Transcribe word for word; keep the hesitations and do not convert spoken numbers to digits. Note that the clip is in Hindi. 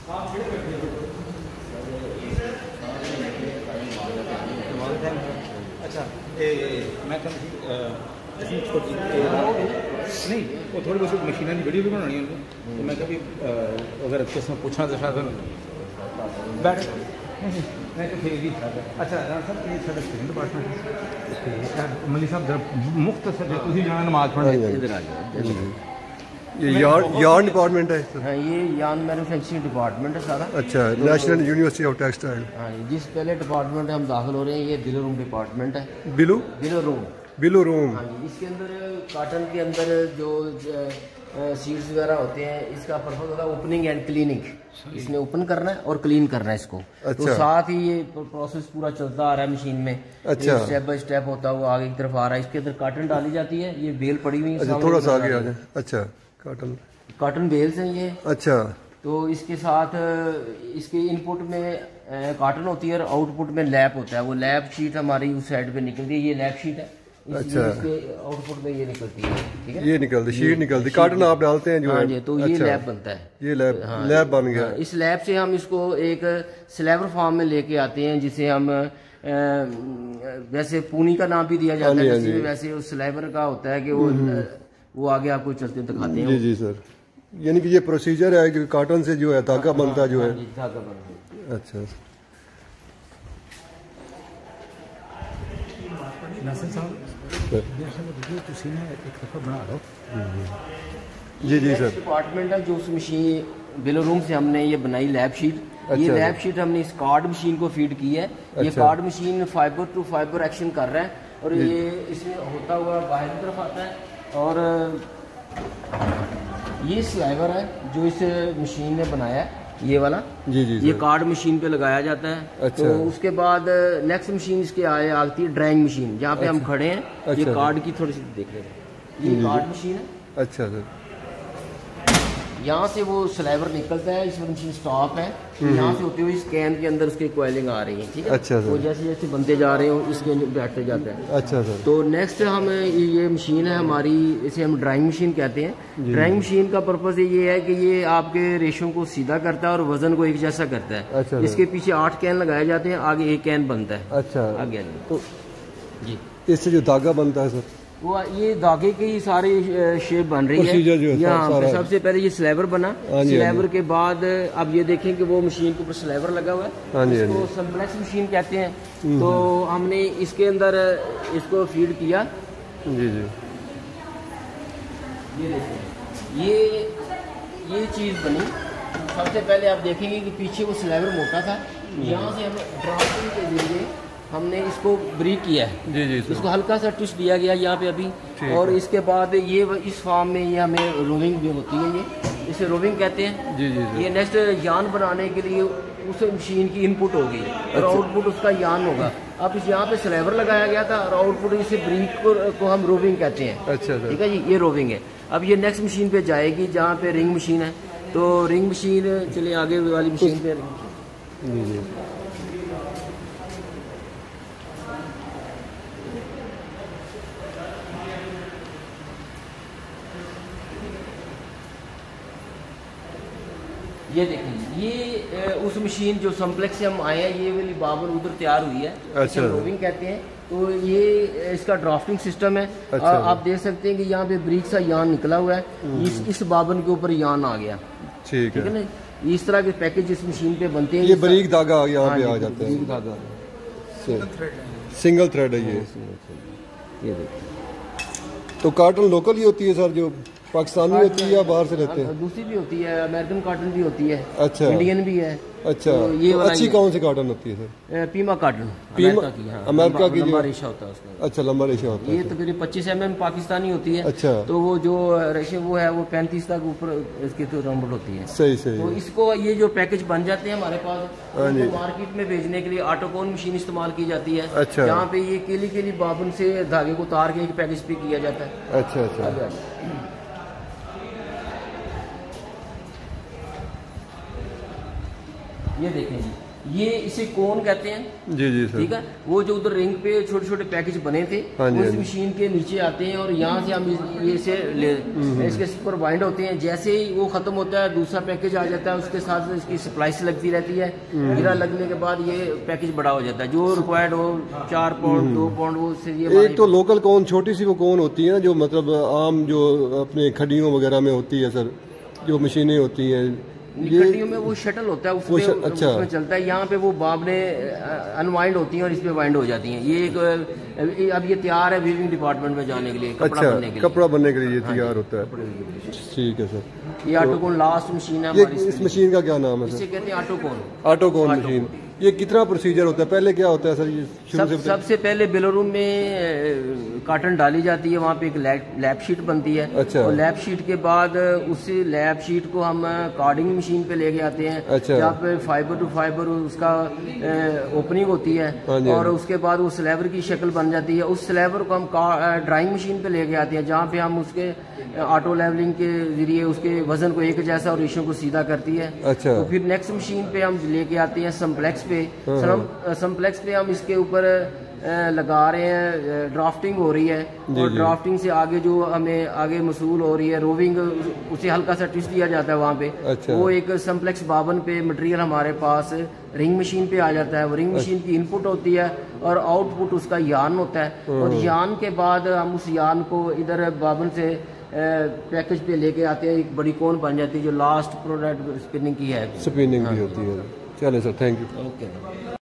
अच्छा मैं नहीं वो थोड़ी बहुत मशीन की वीडियो भी बनानी है तो मैं कभी अगर किसमें पूछना तो शायद बैठ मैं तो फिर भी अच्छा राणा साहब ये साढ़ा स्टूडेंट डिपार्टमेंट मली साहब जरा मुख्त से तुम जाना नमाज पढ़ने इधर आ जाओ। ये यार्न यार्न डिपार्टमेंट है। हाँ, ये यार्न मैन्युफैक्चरिंग डिपार्टमेंट है सारा। अच्छा, नेशनल यूनिवर्सिटी ऑफ टेक्सटाइल। हाँ, जिस पहले डिपार्टमेंट हम दाखिल हो रहे हैं ये बिलो रूम डिपार्टमेंट है। Below below room below room हाँ जी, इसके अंदर कॉटन के अंदर जो सीड्स वगैरह होते हैं इसका पर्पज होता है ओपनिंग एंड क्लीनिंग। इसने ओपन करना है और क्लीन करना है इसको। अच्छा। तो साथ ही ये प्रोसेस पूरा चलता आ रहा है मशीन में। अच्छा। स्टेप बाय स्टेप होता हुआ आगे की तरफ आ रहा है। इसके अंदर कॉटन डाली जाती है, ये बेल पड़ी हुई है। अच्छा, थोड़ा सा आगे आ जाए। अच्छा, कॉटन कॉटन बेल्स हैं ये। अच्छा। तो इसके साथ इसके इनपुट में कॉटन होती है और आउटपुट में लैप होता है। वो लैप शीट हमारी उस साइड पे निकलती है, ये लैप शीट है। अच्छा। इसके आउटपुट में ये निकलती है, ठीक है, ये निकलती शीट निकलती कॉटन आप डालते हैं जो हाँ जी, तो ये लैप बनता है। ये लैप हाँ, लैप बन गया। इस लैप से हम इसको एक स्लैबर फॉर्म में लेके आते हैं जिसे हम वैसे पूनी का नाम भी दिया जाता है, वैसे उस स्लैबर का होता है कि वो वो आगे आपको चलते दिखाते हैं। जी जी सर, यानी कि ये प्रोसीजर है कि कॉटन से जो है धागा बनता जो है। धागा बनता। अच्छा नासिर साहब बना लो। जी जी सर। डिपार्टमेंट है जो उस मशीन बिलो रूम से हमने ये बनाई लैब शीट। अच्छा। ये लैब शीट हमने इस कार्ड मशीन को फीड की है। अच्छा। ये card machine fibre to fibre action कर रहा है और ये इसमें होता हुआ बाहर की तरफ आता है। और ये स्लाइवर है जो इस मशीन ने बनाया है, ये वाला। जी जी ये कार्ड मशीन पे लगाया जाता है। अच्छा। तो उसके बाद नेक्स्ट मशीन इसके आए आती है ड्राइंग मशीन, जहाँ पे अच्छा। हम खड़े हैं। अच्छा। ये कार्ड की थोड़ी सी देख लेते हैं, ये कार्ड मशीन है। अच्छा सर, यहाँ से वो स्लाइवर निकलता है, इस मशीन स्टॉप है, यहाँ से होते हुए इस कैन के अंदर उसकी कोयलिंग आ रही है, ठीक है। अच्छा सर। वो जैसे जैसे बनते जा रहे हो इसके बैठते जाते हैं। अच्छा सर। तो नेक्स्ट हम ये मशीन है हमारी, इसे हम ड्राइंग मशीन कहते हैं। ड्राइंग मशीन का पर्पज ये है कि ये आपके रेशों को सीधा करता है और वजन को एक जैसा करता है। अच्छा। इसके पीछे आठ कैन लगाए जाते हैं, आगे एक कैन बनता है। अच्छा। आगे तो जी इससे जो धागा बनता है सर, वो ये धागे की सारी शेप बन रही है। यहाँ पे सबसे पहले ये स्लैबर बना, स्लैबर के बाद अब ये देखें कि वो मशीन के ऊपर स्लैबर लगा हुआ है, इसको सिंप्लेक्स मशीन कहते हैं। तो हमने इसके अंदर इसको फीड किया। जी जी ये देखें, ये ये चीज़ बनी। सबसे पहले आप देखेंगे कि पीछे वो स्लैबर मोटा था, यहाँ से हम ड्राफ्टिंग के जरिए हमने इसको ब्रीक किया है। जी जी इसको हल्का सा ट्विस्ट दिया गया यहाँ पे अभी। और इसके बाद ये इस फॉर्म में ये हमें रोविंग भी होती है, ये इसे रोविंग कहते हैं। जी जी ये नेक्स्ट यान बनाने के लिए उस मशीन की इनपुट होगी और आउटपुट उसका यान होगा। अब इस यहाँ पे स्लैबर लगाया गया था और आउटपुट इसे ब्रीक को, को हम रोविंग कहते हैं। अच्छा ठीक है जी, ये रोविंग है। अब ये नेक्स्ट मशीन पे जाएगी जहाँ पे रिंग मशीन है। तो रिंग मशीन चलिए आगे वाली मशीन पे। जी जी ये देखें, ये उस मशीन जो सिंप्लेक्स से हम आए हैं, ये वाली बाबर उधर तैयार हुई है। अच्छा। रोविंग कहते हैं। तो ये इसका ड्राफ्टिंग सिस्टम है। अच्छा। आप देख सकते हैं कि यहाँ पे ब्रीक सा यान निकला हुआ है, इस इस बाबन के ऊपर यान आ गया। ठीक है ना। इस तरह के पैकेज इस मशीन पे बनते हैं। ये बारीक धागा यहाँ पे आ जाता है, धागा सिंगल थ्रेड है ये। ये देखिए, तो कॉटन लोकल ही होती है सर, जो पाकिस्तानी होती है या बाहर से रहते हैं? दूसरी भी होती है, अमेरिकन कॉटन भी होती है। अच्छा। इंडियन भी है। अच्छा। तो ये तो अच्छी कौन सी कॉटन होती है सर? पीमा कॉटन, अमेरिका की। हाँ, अमेरिका की लंबा रेशा होता है उसका। अच्छा, लंबा रेशा होता है। ये तकरीबन पच्चीस एम एम पाकिस्तानी होती है। अच्छा। तो वो जो रेशे वो है वो पैंतीस तक ऊपर इसकी तो रंबल होती है। सही सही। तो इसको ये जो पैकेज बन जाते हैं हमारे पास, तो मार्केट में भेजने के लिए ऑटोकोन मशीन इस्तेमाल की जाती है। अच्छा। जहाँ पे ये केली केली बाबन से धागे को उतार के एक पैकेज पे किया जाता है। अच्छा अच्छा। ये देखें जी, ये इसे कोन कहते हैं। जी जी सर। ठीक है, वो जो उधर रिंग पे छोटे छोटे पैकेज बने थे हाँ जी, उस हाँ जी। मशीन के नीचे आते हैं और यहाँ से हम इस- ये से ले- इसके ऊपर बाइंड होते हैं। जैसे ही वो खत्म होता है दूसरा पैकेज आ जाता है, उसके साथ इसकी सप्लाई लगती रहती है। गिरा लगने के बाद ये पैकेज बड़ा हो जाता है, जो रिक्वायर्ड हो चार पाउंड दो पाउंड वो से ये एक तो लोकल कौन छोटी सी वो कौन होती है ना, जो मतलब आम जो अपने खड्डियों वगैरह में होती है सर, जो मशीनें होती हैं ये कटियों में वो शटल होता है उसमें, वो श- अच्छा। उसमें चलता है। यहाँ पे वो बाबने अनवाइंड होती हैं और इस पे वाइंड हो जाती हैं। ये एक अ, अब ये तैयार है वीविंग डिपार्टमेंट में जाने के लिए, कपड़ा अच्छा बनने के लिए। कपड़ा बनने के लिए ये तैयार होता है। ठीक है सर। ये ऑटोकोन लास्ट मशीन है ये हमारी। इस मशीन का क्या नाम है इसे सर? कहते हैं ऑटोकोन। ऑटोकोन मशीन। ये कितना प्रोसीजर होता है, पहले क्या होता है सर? ये शुरू सब से बताइए। सबसे पहले बेलो रूम में काटन डाली जाती है, वहाँ पे एक लैब शीट बनती है। अच्छा। और लैब शीट के बाद उस लैब शीट को हम कार्डिंग मशीन पे लेके आते हैं। अच्छा। जहाँ पे फाइबर टू फाइबर उसका ओपनिंग होती है हाँ जी, और हाँ जी। उसके बाद वो स्लेबर की शक्ल बन जाती है। उस स्लेबर को हम ड्राइंग मशीन पे लेके आते हैं, जहाँ पे हम उसके ऑटो लेवलिंग के जरिए उसके वजन को एक जैसा और रेशो को सीधा करती है। अच्छा। तो फिर नेक्स्ट मशीन पे हम लेके आते हैं सम्प्लेक्स पे। सम्प्लेक्स पे हम इसके ऊपर अ, लगा रहे हैं, ड्राफ्टिंग हो रही है और ड्राफ्टिंग से आगे जो हमें आगे मसूल हो रही है रोविंग, उसे हल्का सा ट्विस्ट दिया जाता है वहाँ पे। अच्छा। वो एक सम्प्लेक्स बावन पे मटेरियल हमारे पास रिंग मशीन पे आ जाता है। वो रिंग मशीन की इनपुट होती है और आउटपुट उसका यान होता है। और यान के बाद हम उस यान को इधर बावन से पैकेज पे लेके आते हैं, एक बड़ी कोन बन जाती है जो लास्ट प्रोडक्ट स्पिनिंग की है। स्पिनिंग भी होती है। चले सर, थैंक यू। ओके।